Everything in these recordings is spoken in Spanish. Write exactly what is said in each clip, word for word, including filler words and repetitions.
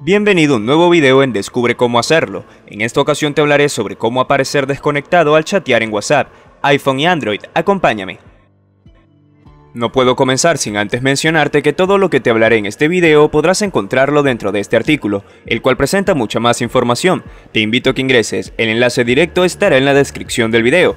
Bienvenido a un nuevo video en Descubre cómo hacerlo. En esta ocasión te hablaré sobre cómo aparecer desconectado al chatear en WhatsApp, iPhone y Android. Acompáñame. No puedo comenzar sin antes mencionarte que todo lo que te hablaré en este video podrás encontrarlo dentro de este artículo, el cual presenta mucha más información. Te invito a que ingreses, el enlace directo estará en la descripción del video.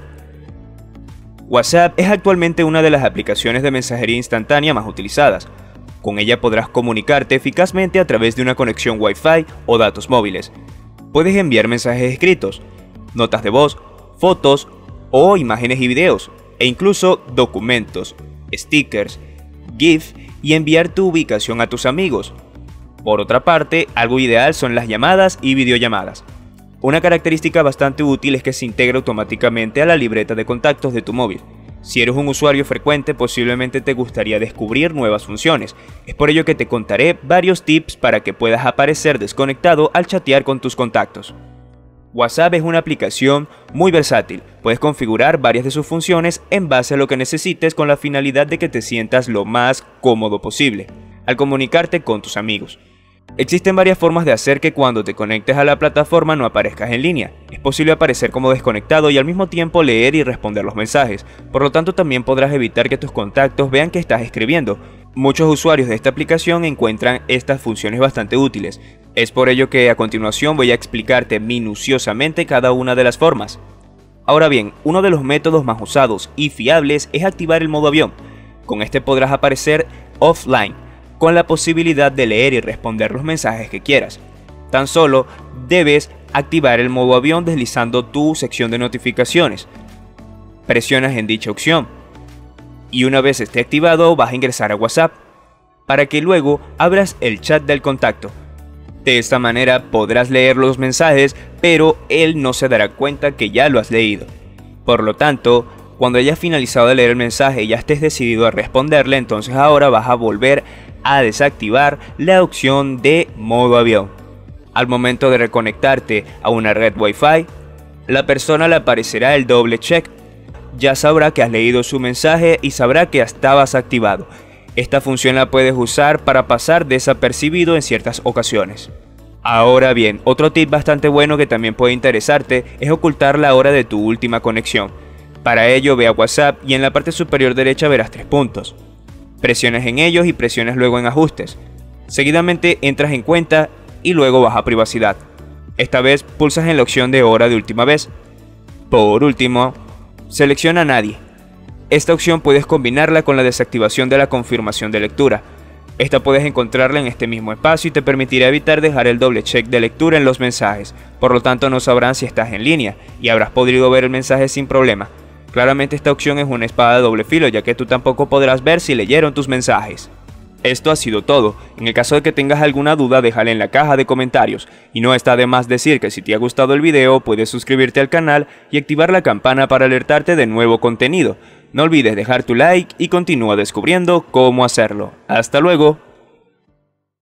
WhatsApp es actualmente una de las aplicaciones de mensajería instantánea más utilizadas. Con ella podrás comunicarte eficazmente a través de una conexión Wi-Fi o datos móviles. Puedes enviar mensajes escritos, notas de voz, fotos o imágenes y videos, e incluso documentos, stickers, GIF y enviar tu ubicación a tus amigos. Por otra parte, algo ideal son las llamadas y videollamadas. Una característica bastante útil es que se integra automáticamente a la libreta de contactos de tu móvil. Si eres un usuario frecuente, posiblemente te gustaría descubrir nuevas funciones. Es por ello que te contaré varios tips para que puedas aparecer desconectado al chatear con tus contactos. WhatsApp es una aplicación muy versátil. Puedes configurar varias de sus funciones en base a lo que necesites con la finalidad de que te sientas lo más cómodo posible al comunicarte con tus amigos. Existen varias formas de hacer que cuando te conectes a la plataforma no aparezcas en línea. Es posible aparecer como desconectado y al mismo tiempo leer y responder los mensajes. Por lo tanto, también podrás evitar que tus contactos vean que estás escribiendo. Muchos usuarios de esta aplicación encuentran estas funciones bastante útiles. Es por ello que a continuación voy a explicarte minuciosamente cada una de las formas. Ahora bien, uno de los métodos más usados y fiables es activar el modo avión. Con este podrás aparecer offline, con la posibilidad de leer y responder los mensajes que quieras. Tan solo debes activar el modo avión deslizando tu sección de notificaciones. Presionas en dicha opción y una vez esté activado vas a ingresar a WhatsApp para que luego abras el chat del contacto. De esta manera podrás leer los mensajes, pero él no se dará cuenta que ya lo has leído. Por lo tanto, cuando hayas finalizado de leer el mensaje y ya estés decidido a responderle, entonces ahora vas a volver a desactivar la opción de modo avión. Al momento de reconectarte a una red Wi-Fi, la persona le aparecerá el doble check. Ya sabrá que has leído su mensaje y sabrá que estabas activado. Esta función la puedes usar para pasar desapercibido en ciertas ocasiones. Ahora bien, otro tip bastante bueno que también puede interesarte es ocultar la hora de tu última conexión. Para ello ve a WhatsApp y en la parte superior derecha verás tres puntos. Presiones en ellos y presiones luego en ajustes. Seguidamente entras en cuenta y luego vas a privacidad. Esta vez pulsas en la opción de hora de última vez. Por último, selecciona nadie. Esta opción puedes combinarla con la desactivación de la confirmación de lectura. Esta puedes encontrarla en este mismo espacio y te permitirá evitar dejar el doble check de lectura en los mensajes. Por lo tanto no sabrán si estás en línea y habrás podido ver el mensaje sin problema. Claramente esta opción es una espada de doble filo, ya que tú tampoco podrás ver si leyeron tus mensajes. Esto ha sido todo. En el caso de que tengas alguna duda, déjala en la caja de comentarios. Y no está de más decir que si te ha gustado el video, puedes suscribirte al canal y activar la campana para alertarte de nuevo contenido. No olvides dejar tu like y continúa descubriendo cómo hacerlo. ¡Hasta luego!